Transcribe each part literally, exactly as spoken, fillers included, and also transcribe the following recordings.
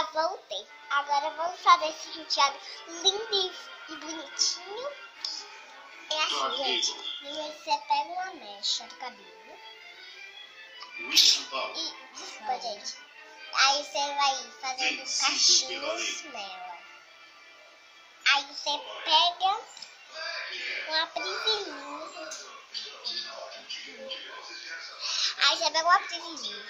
voltei. Agora vamos fazer esse penteado lindo e bonitinho. É assim, gente. Primeiro você pega uma mecha do cabelo. E, desculpa, gente. Aí você vai fazendo cachinhos nela. Aí você pega uma presilhinha. Aí você pega uma presilhinha.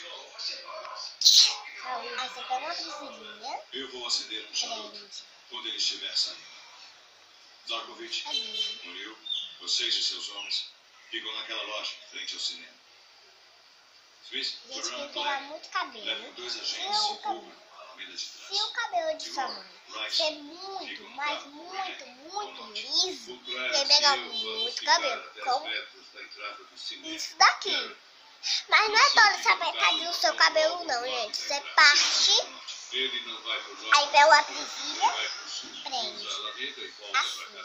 Aí você pega uma presilhinha. Eu vou acender um charuto quando ele estiver saindo. Zarkovich, Murilo, vocês e seus homens ficam naquela loja, frente ao cinema. Smith, Gente, tem que pegar muito cabelo. levam dois agentes Se e o, cubram a avenida de se trás. o cabelo de sua mãe ser muito, mas muito, muito liso, tem que pegar muito cabelo. Como isso daqui. Mas não é todo você apertar o seu cabelo não, gente. Você parte, aí pega uma presilha, prende. Assim.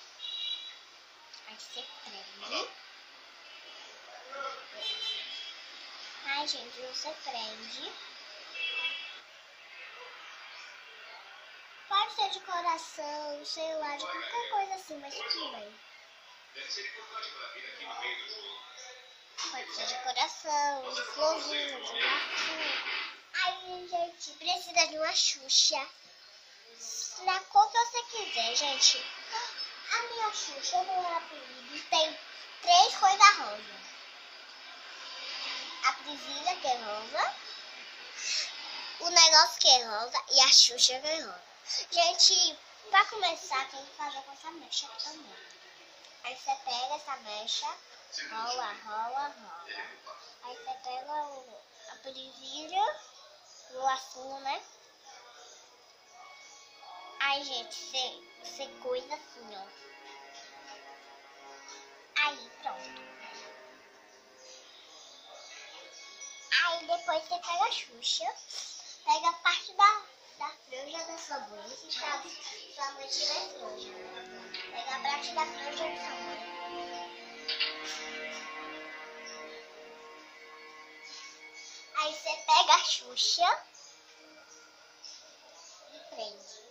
Aí você prende. Ai, gente, você prende. Pode ser de coração, sei lá, de qualquer coisa assim, mas tudo bem. Pode ser de coração, de florzinha, de marquinha. Ai, gente, precisa de uma Xuxa. Na cor que você quiser, gente. A minha Xuxa, eu vou apelido, tem três coisas rosa. A presilha que é rosa, o negócio que é rosa e a Xuxa que é rosa. Gente, pra começar, tem que fazer com essa mecha também. Aí você pega essa mecha, rola, rola, rola. Aí você pega o, a presilha, o lacinho, né? Aí, gente, você, você coisa assim, ó. Aí, pronto. Aí depois você pega a Xuxa, pega a parte da, da franja da sua mãe, se sua, sua mãe tiver franja. Pega a parte da franja da sua mãe. Aí você pega a Xuxa e prende.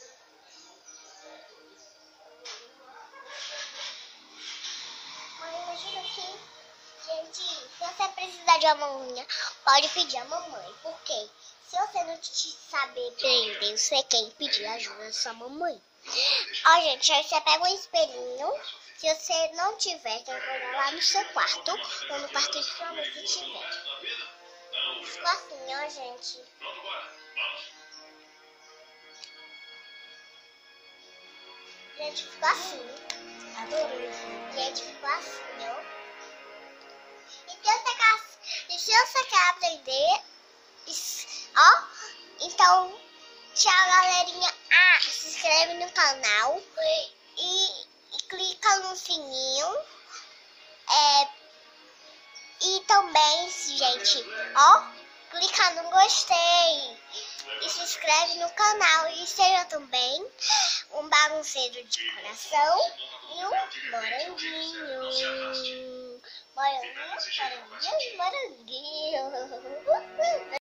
Mãe, imagina que... Gente, se você precisar de uma unha, pode pedir a mamãe. Por quê? Se você não te saber prender, você quer pedir ajuda da sua mamãe. Ó, gente, aí você pega um espelhinho. Se você não tiver, tem que olhar lá no seu quarto. Ou no quarto de sua mãe, se tiver. Ficou assim, ó, gente. Gente, ficou assim. Adorei. Gente, ficou assim, ó. E se você quer aprender, ó, então, tchau, galerinha. Ah, se inscreve no canal e, e clica no sininho. É, e também, gente, ó, clica no gostei e se inscreve no canal e seja também um bagunceiro de coração e um moranguinho. Moranguinho, moranguinho, moranguinho.